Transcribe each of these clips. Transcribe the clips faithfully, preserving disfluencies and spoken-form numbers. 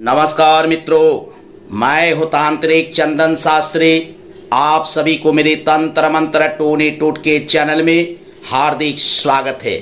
नमस्कार मित्रों, मैं हूं तांत्रिक चंदन शास्त्री। आप सभी को मेरे तंत्र मंत्र टोने टोटके चैनल में हार्दिक स्वागत है।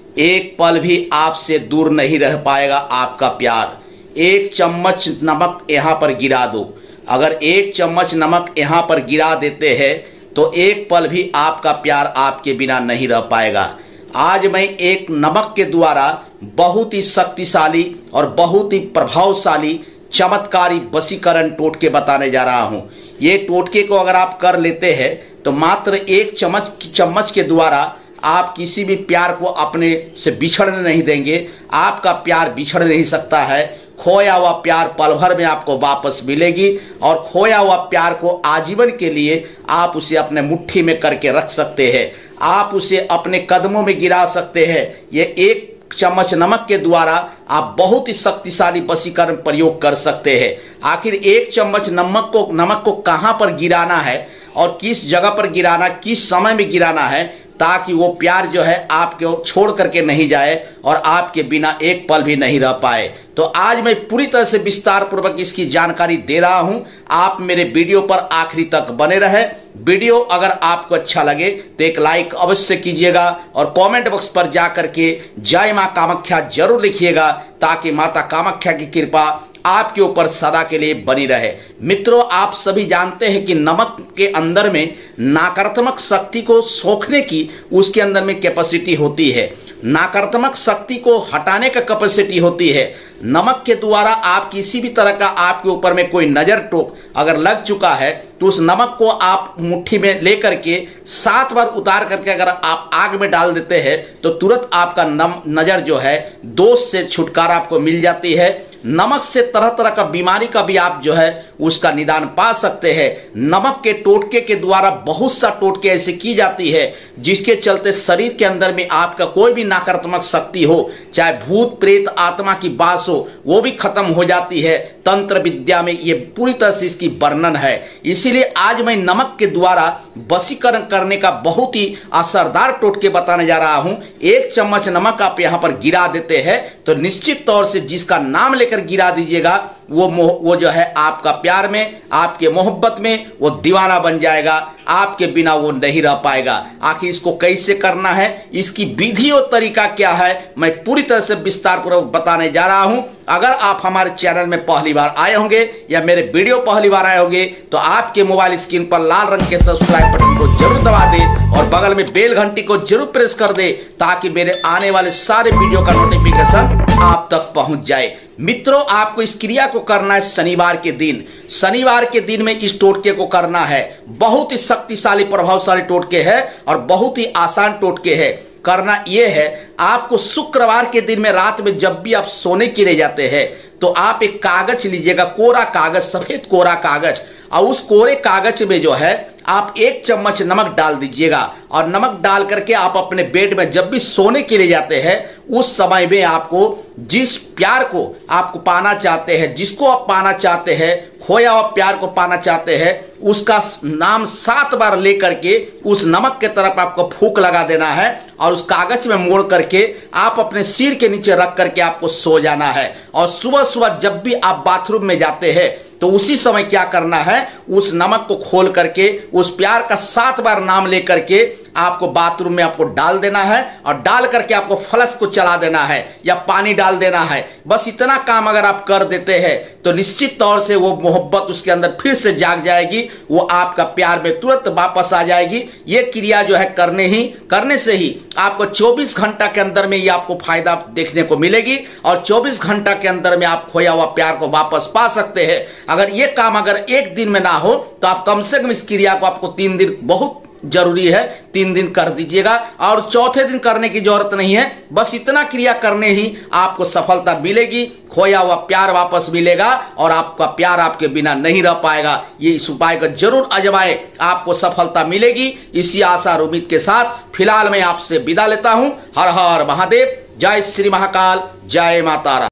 एक पल भी आपसे दूर नहीं रह पाएगा आपका प्यार। एक चम्मच नमक यहाँ पर गिरा दो। अगर एक चम्मच नमक यहाँ पर गिरा देते हैं तो एक पल भी आपका प्यार आपके बिना नहीं रह पाएगा। आज मैं एक नमक के द्वारा बहुत ही शक्तिशाली और बहुत ही प्रभावशाली चमत्कारी वशीकरण टोटके बताने जा रहा हूं। ये टोटके को अगर आप कर लेते हैं तो मात्र एक चम्मच चम्मच के द्वारा आप किसी भी प्यार को अपने से बिछड़ने नहीं देंगे। आपका प्यार बिछड़ नहीं सकता है। खोया हुआ प्यार पल भर में आपको वापस मिलेगी और खोया हुआ प्यार को आजीवन के लिए आप उसे अपने मुट्ठी में करके रख सकते हैं। आप उसे अपने कदमों में गिरा सकते हैं। ये एक चम्मच नमक के द्वारा आप बहुत ही शक्तिशाली वशीकरण प्रयोग कर सकते हैं। आखिर एक चम्मच नमक को नमक को कहां पर गिराना है और किस जगह पर गिराना, किस समय में गिराना है, ताकि वो प्यार जो है आपको छोड़ करके नहीं जाए और आपके बिना एक पल भी नहीं रह पाए। तो आज मैं पूरी तरह से विस्तार पूर्वक इसकी जानकारी दे रहा हूं। आप मेरे वीडियो पर आखिरी तक बने रहे। वीडियो अगर आपको अच्छा लगे तो एक लाइक अवश्य कीजिएगा और कमेंट बॉक्स पर जाकर के जय मां कामाख्या जरूर लिखिएगा, ताकि माता कामाख्या की कृपा आपके ऊपर सदा के लिए बनी रहे। मित्रों, आप सभी जानते हैं कि नमक के अंदर में नकारात्मक शक्ति को सोखने की उसके अंदर में कैपेसिटी होती है। नकारात्मक शक्ति को हटाने का कैपेसिटी होती है। नमक के द्वारा आप किसी भी तरह का आपके ऊपर में कोई नजर टोक अगर लग चुका है तो उस नमक को आप मुट्ठी में लेकर के सात बार उतार करके अगर आप आग में डाल देते हैं तो तुरंत आपका नम नजर जो है दोष से छुटकारा आपको मिल जाती है। नमक से तरह तरह का बीमारी का भी आप जो है उसका निदान पा सकते हैं। नमक के टोटके के द्वारा बहुत सा टोटके ऐसे की जाती है जिसके चलते शरीर के अंदर में आपका कोई भी नकारात्मक शक्ति हो, चाहे भूत प्रेत आत्मा की बास हो, वो भी खत्म हो जाती है। तंत्र विद्या में ये पूरी तरह से इसकी वर्णन है। इसीलिए आज मैं नमक के द्वारा वशीकरण करने का बहुत ही असरदार टोटके बताने जा रहा हूं। एक चम्मच नमक आप यहां पर गिरा देते हैं तो निश्चित तौर से जिसका नाम लेकर गिरा दीजिएगा वो वो जो है आपका प्यार में, आपके मोहब्बत में वो दीवाना बन जाएगा। आपके बिना वो नहीं रह पाएगा। आखिर इसको कैसे करना है, इसकी विधि और तरीका क्या है, मैं पूरी तरह से विस्तार पूर्वक बताने जा रहा हूं। अगर आप हमारे चैनल में पहली बार आए होंगे या मेरे वीडियो पहली बार आए होंगे तो आपके मोबाइल स्क्रीन पर लाल रंग के सब्सक्राइब बटन को जरूर दबा दे और बगल में बेल घंटी को जरूर प्रेस कर दे, ताकि मेरे आने वाले सारे वीडियो का नोटिफिकेशन आप तक पहुंच जाए। मित्रों, आपको इस क्रिया को करना है शनिवार के दिन। शनिवार के दिन में इस टोटके को करना है। बहुत ही शक्तिशाली प्रभावशाली टोटके है और बहुत ही आसान टोटके है। करना यह है, आपको शुक्रवार के दिन में रात में जब भी आप सोने के लिए जाते हैं तो आप एक कागज लीजिएगा, कोरा कागज, सफेद कोरा कागज, और उस कोरे कागज में जो है आप एक चम्मच नमक डाल दीजिएगा और नमक डाल करके आप अपने बेड में जब भी सोने के लिए जाते हैं उस समय में आपको जिस प्यार को आपको पाना चाहते हैं, जिसको आप पाना चाहते हैं, खोया हुआ प्यार को पाना चाहते हैं, उसका नाम सात बार लेकर के उस नमक के तरफ आपको फूंक लगा देना है और उस कागज में मोड़ करके आप अपने सिर के नीचे रख करके आपको सो जाना है। और सुबह सुबह जब भी आप बाथरूम में जाते हैं तो उसी समय क्या करना है, उस नमक को खोल करके उस प्यार का सात बार नाम लेकर के आपको बाथरूम में आपको डाल देना है और डाल करके आपको फ्लश को चला देना है या पानी डाल देना है। बस इतना काम अगर आप कर देते हैं तो निश्चित तौर से वो मोहब्बत उसके अंदर फिर से जाग जाएगी, वो आपका प्यार में तुरंत वापस आ जाएगी। ये क्रिया जो है करने ही करने से ही आपको चौबीस घंटा के अंदर में ये आपको फायदा देखने को मिलेगी और चौबीस घंटा के अंदर में आप खोया हुआ प्यार को वापस पा सकते हैं। अगर ये काम अगर एक दिन में ना हो तो आप कम से कम इस क्रिया को आपको तीन दिन बहुत जरूरी है, तीन दिन कर दीजिएगा और चौथे दिन करने की जरूरत नहीं है। बस इतना क्रिया करने ही आपको सफलता मिलेगी, खोया हुआ प्यार वापस मिलेगा और आपका प्यार आपके बिना नहीं रह पाएगा। ये इस उपाय को जरूर आजमाएं, आपको सफलता मिलेगी। इसी आशा और उम्मीद के साथ फिलहाल मैं आपसे विदा लेता हूं। हर हर महादेव, जय श्री महाकाल, जय माता।